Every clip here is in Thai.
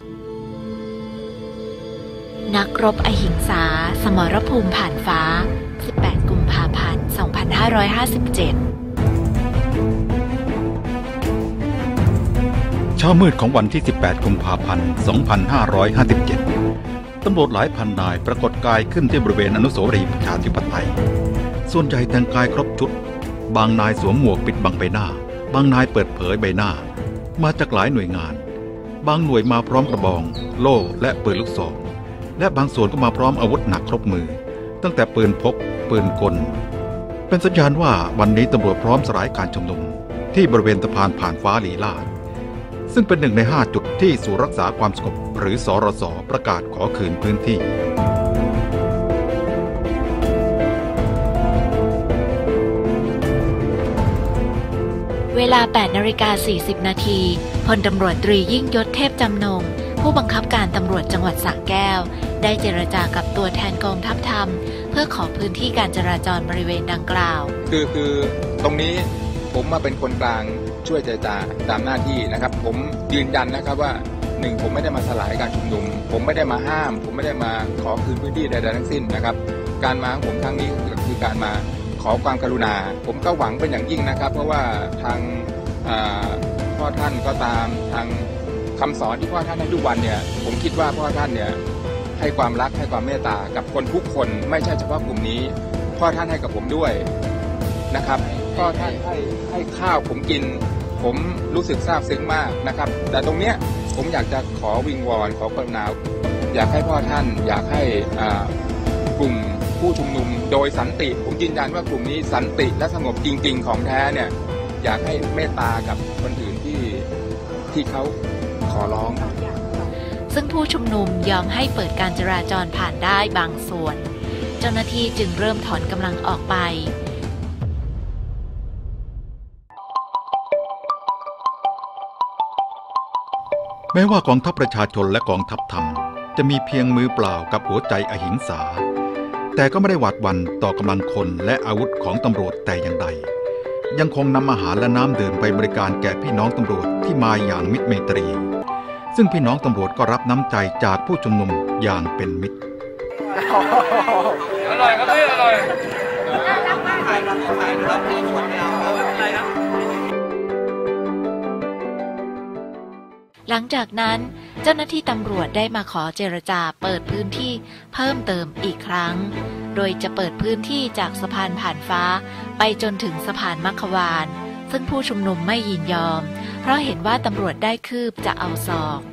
นักรบอหิงสาสมรภูมิผ่านฟ้า 18 กุมภาพันธ์ 2557 เช้ามืดของวันที่ 18 กุมภาพันธ์ 2557 ตำรวจหลายพันนายปรากฏกายขึ้นที่บริเวณอนุสาวรีย์ประชาธิปไตยส่วนใหญ่แต่งกายครบชุดบางนายสวมหมวกปิดบังใบหน้าบางนายเปิดเผยใบหน้ามาจากหลายหน่วยงานบางหน่วยมาพร้อมกระบองโล่และปืนลูกซองและบางส่วนก็มาพร้อมอาวุธหนักครบมือตั้งแต่ปืนพกปืนกลเป็นสัญญาณว่าวันนี้ตำรวจพร้อมสลายการชุมนุมที่บริเวณสะพานผ่านฟ้าลีลาศซึ่งเป็นหนึ่งใน5จุดที่ศูนย์รักษาความสงบหรือสรสประกาศขอคืนพื้นที่เวลา 8:40 น.พลตำรวจตรียิ่งยศเทพจำนงผู้บังคับการตำรวจจังหวัดสระแก้วได้เจรจากับตัวแทนกองทัพธรรมเพื่อขอพื้นที่การจราจรบริเวณดังกล่าวคือตรงนี้ผมมาเป็นคนกลางช่วยเจรจาตามหน้าที่นะครับผมยืนยันนะครับว่า1ผมไม่ได้มาสลายการชุมนุมผมไม่ได้มาห้ามผมไม่ได้มาขอคืนพื้นที่ใดๆทั้งสิ้นนะครับการมาของผมครั้งนี้คือการมาขอความกรุณาผมก็หวังเป็นอย่างยิ่งนะครับเพราะว่าทางพ่อท่านก็ตามทางคำสอนที่พ่อท่านให้ทุกวันเนี่ยผมคิดว่าพ่อท่านเนี่ยให้ความรักให้ความเมตตากับคนทุกคนไม่ใช่เฉพาะกลุ่มนี้พ่อท่านให้กับผมด้วยนะครับพ่อท่านให้ข้าวผมกินผมรู้สึกซาบซึ้งมากนะครับแต่ตรงเนี้ยผมอยากจะขอวิงวอนขอกรุณาอยากให้พ่อท่านอยากให้กลุ่มผู้ชุมนุมโดยสันติผมยืนยันว่ากลุ่มนี้สันติและสงบจริงๆของแท้เนี่ยอยากให้เมตตากับคนอื่นที่เขาขอร้องซึ่งผู้ชุมนุมยอมให้เปิดการจราจรผ่านได้บางส่วนเจ้าหน้าที่จึงเริ่มถอนกำลังออกไปแม้ว่ากองทัพประชาชนและกองทัพธรรมจะมีเพียงมือเปล่ากับหัวใจอหิงสาแต่ก็ไม่ได้หวาดหวั่นต่อกำลังคนและอาวุธของตำรวจแต่อย่างใดยังคงนำอาหารและน้ำดื่มไปบริการแก่พี่น้องตำรวจที่มาอย่างมิตรไมตรีซึ่งพี่น้องตำรวจก็รับน้ำใจจากผู้ชุมนุมอย่างเป็นมิตรอร่อยครับพี่อร่อยหลังจากนั้นเจ้าหน้าที่ตำรวจได้มาขอเจรจาเปิดพื้นที่เพิ่มเติมอีกครั้งโดยจะเปิดพื้นที่จากสะพานผ่านฟ้าไปจนถึงสะพานมัขวานซึ่งผู้ชุมนุมไม่ยินยอมเพราะเห็นว่าตำรวจได้คืบจะเอาศอก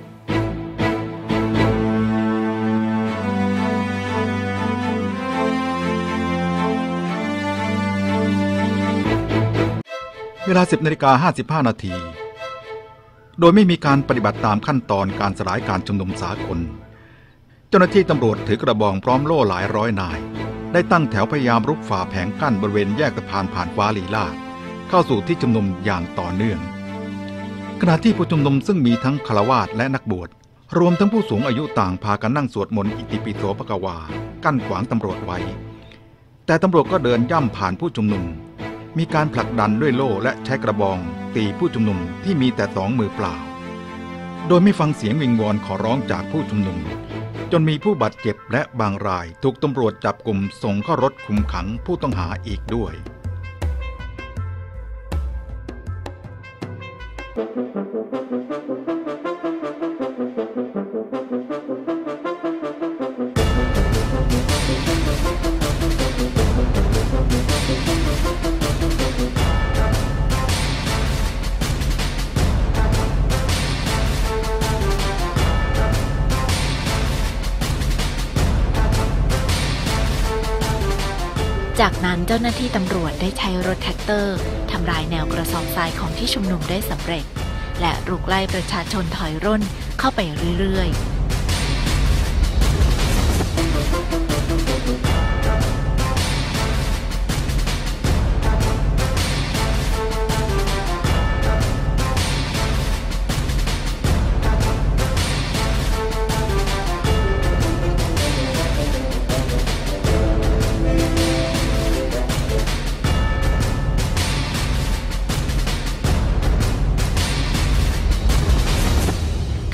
เวลา 10:55 น.โดยไม่มีการปฏิบัติตามขั้นตอนการสลายการชุมนุมสากลเจ้าหน้าที่ตำรวจถือกระบองพร้อมโล่หลายร้อยนายได้ตั้งแถวพยายามรุกฝ่าแผงกั้นบริเวณแยกสะพานผ่านฟ้าลีลาศเข้าสู่ที่ชุมนุมอย่างต่อเนื่องขณะที่ผู้ชุมนุมซึ่งมีทั้งฆราวาสและนักบวชรวมทั้งผู้สูงอายุต่างพากันนั่งสวดมนต์อิติปิโสภควากั้นขวางตำรวจไว้แต่ตำรวจก็เดินย่ำผ่านผู้ชุมนุมมีการผลักดันด้วยโล่และใช้กระบองตีผู้ชุมนุมที่มีแต่2 มือเปล่าโดยไม่ฟังเสียงวิงวอนขอร้องจากผู้ชุมนุมจนมีผู้บาดเจ็บและบางรายถูกตำรวจจับกุมส่งเข้ารถคุมขังผู้ต้องหาอีกด้วยจากนั้นเจ้าหน้าที่ตำรวจได้ใช้รถแท็กเตอร์ทำลายแนวกระสอบทรายของที่ชุมนุมได้สำเร็จและรุกไล่ประชาชนถอยร่นเข้าไปเรื่อยๆขณะนั้น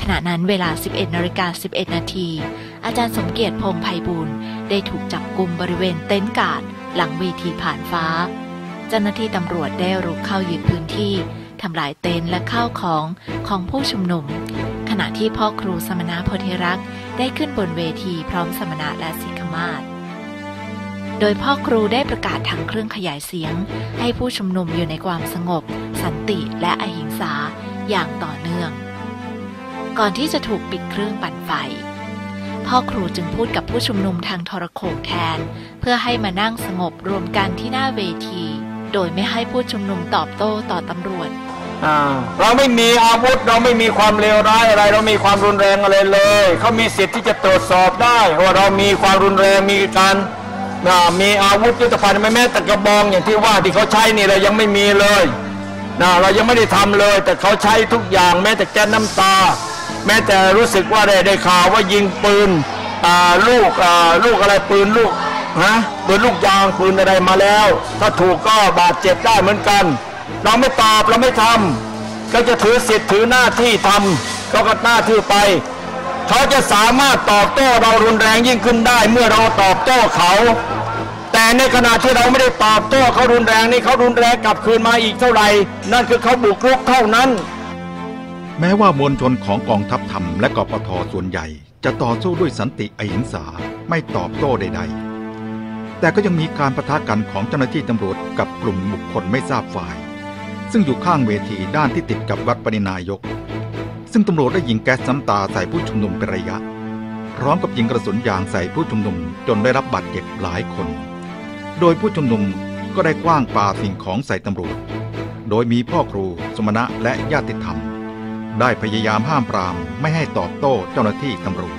เวลา 11:11 นาทีอาจารย์สมเกียรติพงษ์ไพบูลย์ได้ถูกจับกุมบริเวณเต็นท์การ์ดหลังเวทีผ่านฟ้าเจ้าหน้าที่ตำรวจได้รุกเข้ายึดพื้นที่ทำลายเต็นท์และข้าวของผู้ชุมนุมขณะที่พ่อครูสมณโพธิรักษ์ได้ขึ้นบนเวทีพร้อมสมณะและสิกขมาศโดยพ่อครูได้ประกาศทางเครื่องขยายเสียงให้ผู้ชุมนุมอยู่ในความสงบสันติและอหิงสาอย่างต่อเนื่องก่อนที่จะถูกปิดเครื่องปั่นไฟพ่อครูจึงพูดกับผู้ชุมนุมทางโทรโข่งแทนเพื่อให้มานั่งสงบรวมกันที่หน้าเวทีโดยไม่ให้ผู้ชุมนุมตอบโต้ต่อตำรวจเราไม่มีอาวุธเราไม่มีความเลวร้ายอะไรเรามีความรุนแรงอะไรเลยเขามีสิทธิ์ที่จะตรวจสอบได้ว่าเรามีความรุนแรงมีการมีอาวุธยุทโธภัณฑ์แม้แต่กระบองอย่างที่ว่าที่เขาใช้นี่เรายังไม่มีเลยเรายังไม่ได้ทำเลยแต่เขาใช้ทุกอย่างแม้แต่แก๊สน้ำตาแม้แต่รู้สึกว่าได้ข่าวว่ายิงปืนลูกอะไรปืนลูกปืนลูกยางปืนอะไรมาแล้วถ้าถูกก็บาดเจ็บได้เหมือนกันเราไม่ตอบเราไม่ทำก็จะถือสิทธิ์ถือหน้าที่ทำก็หน้าที่ไปเขาจะสามารถตอบโต้เรารุนแรงยิ่งขึ้นได้เมื่อเราตอบโต้เขาแต่ในขณะที่เราไม่ได้ตอบโต้เขารุนแรงนี่เขารุนแรงกลับคืนมาอีกเท่าไหร่นั่นคือเขาบุกรุกเท่านั้นแม้ว่ามวลชนของกองทัพธรรมและกปท.ส่วนใหญ่จะต่อสู้ด้วยสันติอหิงสาไม่ตอบโต้ใดๆแต่ก็ยังมีการปะทะกันของเจ้าหน้าที่ตำรวจกับกลุ่มบุคคลไม่ทราบฝ่ายซึ่งอยู่ข้างเวทีด้านที่ติดกับวัดปรินายกซึ่งตำรวจได้ยิงแก๊สน้ำตาใส่ผู้ชุมนุมเป็นระยะพร้อมกับยิงกระสุนยางใส่ผู้ชุมนุมจนได้รับบาดเจ็บหลายคนโดยผู้ชุมนุมก็ได้ขว้างปาสิ่งของใส่ตำรวจโดยมีพ่อครูสมณะและญาติธรรมได้พยายามห้ามปรามไม่ให้ตอบโต้เจ้าหน้าที่ตำรวจ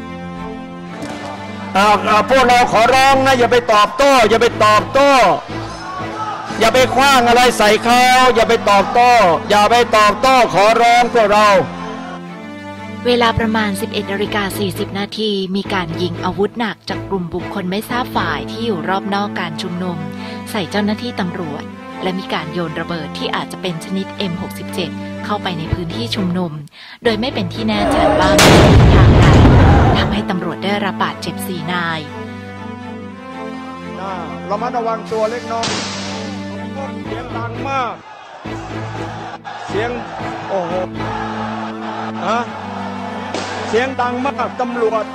พวกเราขอร้องนะอย่าไปตอบโต้อย่าไปตอบโต้อย่าไปขว้างอะไรใส่เขาอย่าไปตอบโต้อย่าไปตอบโต้ขอร้องพวกเราเวลาประมาณ 11:40 นาทีมีการยิงอาวุธหนักจากกลุ่มบุคคลไม่ทราบฝ่ายที่อยู่รอบนอกการชุมนุมใส่เจ้าหน้าที่ตำรวจและมีการโยนระเบิดที่อาจจะเป็นชนิด M67 เข้าไปในพื้นที่ชุมนุมโดยไม่เป็นที่แน่ใจว่ามีทางใดทำให้ตำรวจได้รับบาดเจ็บ4 นายระมัดระวังตัวเล็กน้อยเสียงดังมากเสียงโอ้โหเสียงดังมากตำรวจ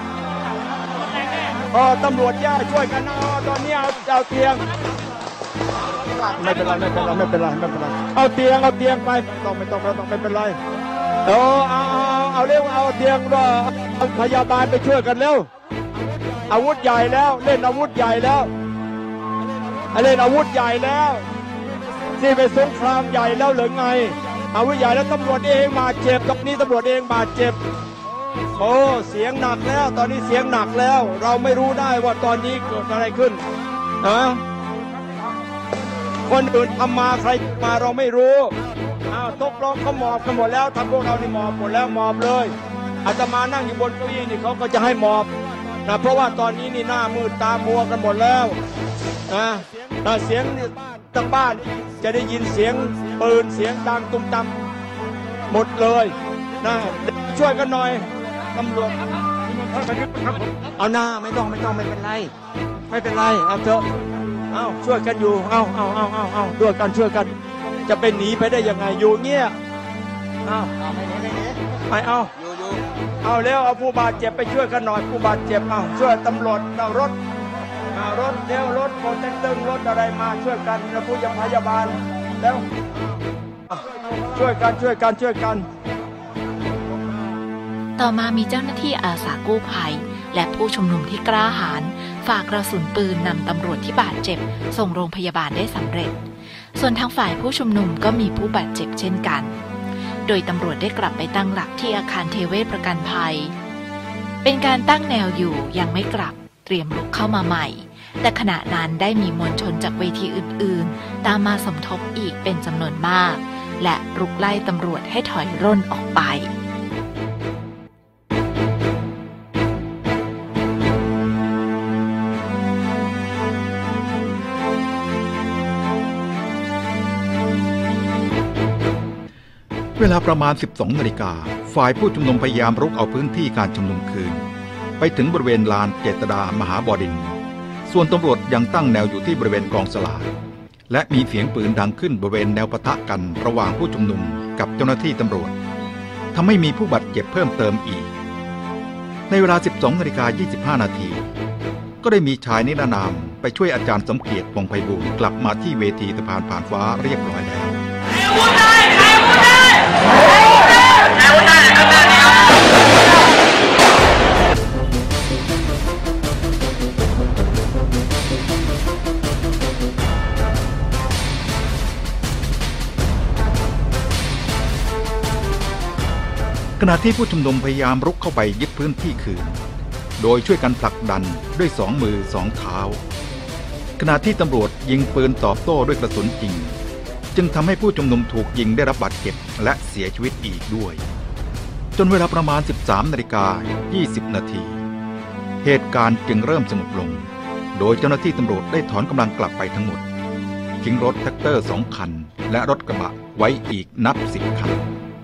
ตำรวจย่าช่วยกันนะตอนนี้เอาเตียงไม่เป็นไรเอาเตียงไปไม่ต้องไม่เป็นไรเอาเร็วเอาเตียงพยาบาลไปช่วยกันเร็วอาวุธใหญ่แล้วเล่นอาวุธใหญ่แล้วเล่นอาวุธใหญ่แล้วนี่เป็นสงครามใหญ่แล้วหรือไงอาวุธใหญ่แล้วตำรวจเองบาดเจ็บตรงนี้ตำรวจเองบาดเจ็บโอ้เสียงหนักแล้วตอนนี้เสียงหนักแล้วเราไม่รู้ได้ว่าตอนนี้เกิดอะไรขึ้นคนอื่นทำมาใครมาเราไม่รู้ตกลงเขาหมอบกันหมดแล้วทำพวกเรานี่หมอบหมดแล้วหมอบเลยอาตมานั่งอยู่บนเก้าอี้นี่เขาก็จะให้หมอบนะเพราะว่าตอนนี้นี่หน้ามืดตามัวกันหมดแล้วเสียงทั้งบ้านจะได้ยินเสียงปืนเสียงดังตุ้มตำหมดเลยนะช่วยกันหน่อยตำรวจเอาหน้าไม่ต้องไม่เป็นไรเอาเถอะเอาช่วยกันอยู่เอาด้วยกันช่วยกันจะไปหนีไปได้ยังไงอยู่เงี้ยไม่เอาเร็วเอาผู้บาดเจ็บไปช่วยกันหน่อยผู้บาดเจ็บช่วยตำรวจเอารถเร็วรถโปรเจคเตอร์รถอะไรมาช่วยกันแล้วผู้พยาบาลแล้วช่วยกันต่อมามีเจ้าหน้าที่อาสากู้ภัยและผู้ชุมนุมที่กล้าหาญฝากกระสุนปืนนำตำรวจที่บาดเจ็บส่งโรงพยาบาลได้สำเร็จส่วนทางฝ่ายผู้ชุมนุมก็มีผู้บาดเจ็บเช่นกันโดยตำรวจได้กลับไปตั้งหลักที่อาคารเทเวศประกันภัยเป็นการตั้งแนวอยู่ยังไม่กลับเตรียมลุกเข้ามาใหม่แต่ขณะนั้นได้มีมวลชนจากเวทีอื่นๆตามมาสมทบอีกเป็นจำนวนมากและรุกไล่ตำรวจให้ถอยร่นออกไปเวลาประมาณ 12 นาฬิกาฝ่ายผู้ชุมนุมพยายามรุกเอาพื้นที่การชุมนุมคืนไปถึงบริเวณลานเจษฎามหาบดินทร์ส่วนตำรวจยังตั้งแนวอยู่ที่บริเวณกองสลากและมีเสียงปืนดังขึ้นบริเวณแนวปะทะกันระหว่างผู้ชุมนุมกับเจ้าหน้าที่ตำรวจทำให้มีผู้บาดเจ็บเพิ่มเติมอีกในเวลา 12:25 นาทีก็ได้มีชายนิรนามไปช่วยอาจารย์สมเกียรติ วงศ์ไพบูลย์กลับมาที่เวทีสะพานผ่านฟ้าเรียบร้อยแล้วขณะที่ผู้ชุมนุมพยายามรุกเข้าไปยึดพื้นที่คืนโดยช่วยกันผลักดันด้วย2 มือ 2 เท้าขณะที่ตำรวจยิงปืนตอบโต้ด้วยกระสุนจริงจึงทำให้ผู้ชุมนุมถูกยิงได้รับบาดเจ็บและเสียชีวิตอีกด้วยจนเวลาประมาณ 13:20 นาทีเหตุการณ์จึงเริ่มสงบลงโดยเจ้าหน้าที่ตำรวจได้ถอนกำลังกลับไปทั้งหมดทิ้งรถแท็กเตอร์2 คันและรถกระบะไว้อีกนับ10 คัน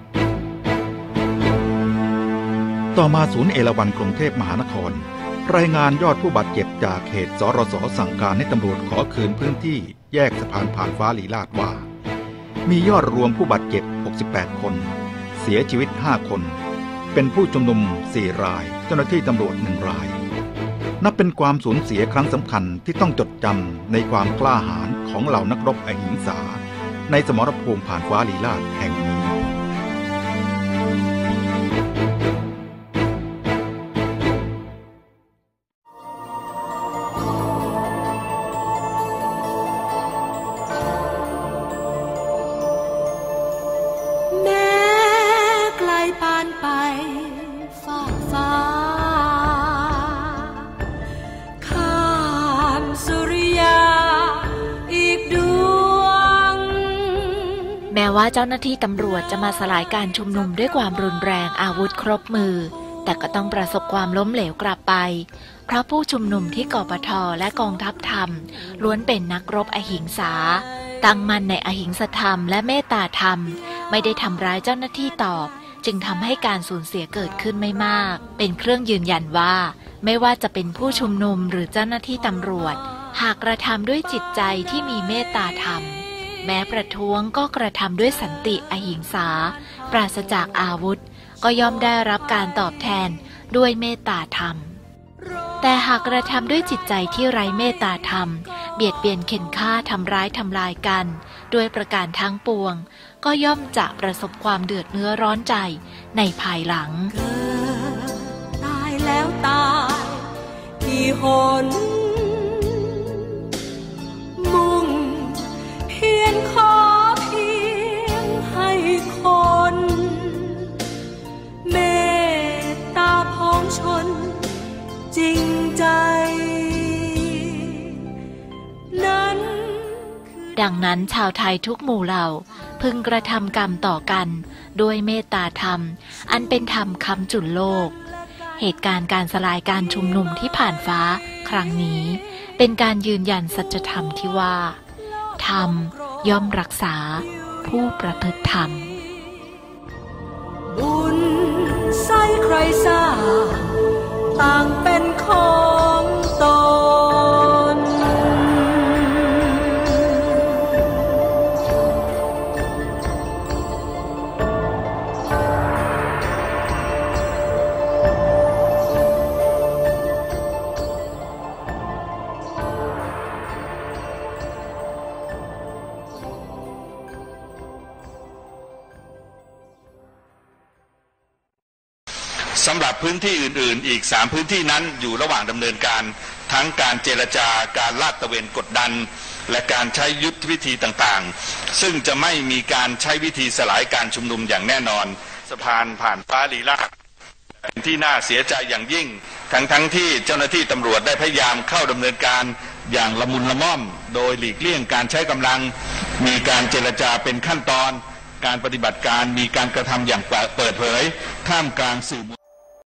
ต่อมาศูนย์เอราวัณกรุงเทพมหานครรายงานยอดผู้บาดเจ็บจากเหตุสรส.สั่งการให้ตำรวจขอคืนพื้นที่แยกสะพานผ่านฟ้าลีลาศว่ามียอดรวมผู้บาดเจ็บ68 คนเสียชีวิต5 คนเป็นผู้ชุมนุม4 รายเจ้าหน้าที่ตำรวจ1 รายนับเป็นความสูญเสียครั้งสำคัญที่ต้องจดจำในความกล้าหาญของเหล่านักรบอหิงสาในสมรภูมิผ่านฟ้าลีลาศแห่งนี้แม้ว่าเจ้าหน้าที่ตำรวจจะมาสลายการชุมนุมด้วยความรุนแรงอาวุธครบมือแต่ก็ต้องประสบความล้มเหลวกลับไปเพราะผู้ชุมนุมที่กปท.และกองทัพธรรมล้วนเป็นนักรบอหิงสาตั้งมั่นในอหิงสธรรมและเมตตาธรรมไม่ได้ทำร้ายเจ้าหน้าที่ตอบจึงทำให้การสูญเสียเกิดขึ้นไม่มากเป็นเครื่องยืนยันว่าไม่ว่าจะเป็นผู้ชุมนุมหรือเจ้าหน้าที่ตำรวจหากกระทำด้วยจิตใจที่มีเมตตาธรรมแม้ประท้วงก็กระทำด้วยสันติอหิงสาปราศจากอาวุธก็ย่อมได้รับการตอบแทนด้วยเมตตาธรรมแต่หากกระทำด้วยจิตใจที่ไร้เมตตาธรรมเบียดเบียนเข็นฆ่าทำร้ายทำลายกันด้วยประการทั้งปวงก็ย่อมจะประสบความเดือดเนื้อร้อนใจในภายหลังเกิดตายแล้วตายกี่หนมุ่งเพียงขอเพียงให้คนเมตตาพ้องชนจริงใจนั้นดังนั้นชาวไทยทุกหมู่เหล่าพึงกระทำกรรมต่อกันด้วยเมตตาธรรมอันเป็นธรรมค้ำจุนโลกเหตุการณ์การสลายการชุมนุมที่ผ่านฟ้าครั้งนี้เป็นการยืนยันสัจธรรมที่ว่าธรรมย่อมรักษาผู้ประพฤติธรรมบุญใส่ใครสร้างต่างเป็นของตนสำหรับพื้นที่อื่นๆอีก3พื้นที่นั้นอยู่ระหว่างดำเนินการทั้งการเจรจาการลาดตระเวนกดดันและการใช้ยุทธวิธีต่างๆซึ่งจะไม่มีการใช้วิธีสลายการชุมนุมอย่างแน่นอนสะพานผ่านฟ้าลีลาศเป็นที่น่าเสียใจอย่างยิ่งทั้งที่เจ้าหน้าที่ตำรวจได้พยายามเข้าดำเนินการอย่างละมุนละม่อมโดยหลีกเลี่ยงการใช้กำลังมีการเจรจาเป็นขั้นตอนการปฏิบัติการมีการกระทำอย่างเปิดเผยท่ามกลางสื่อ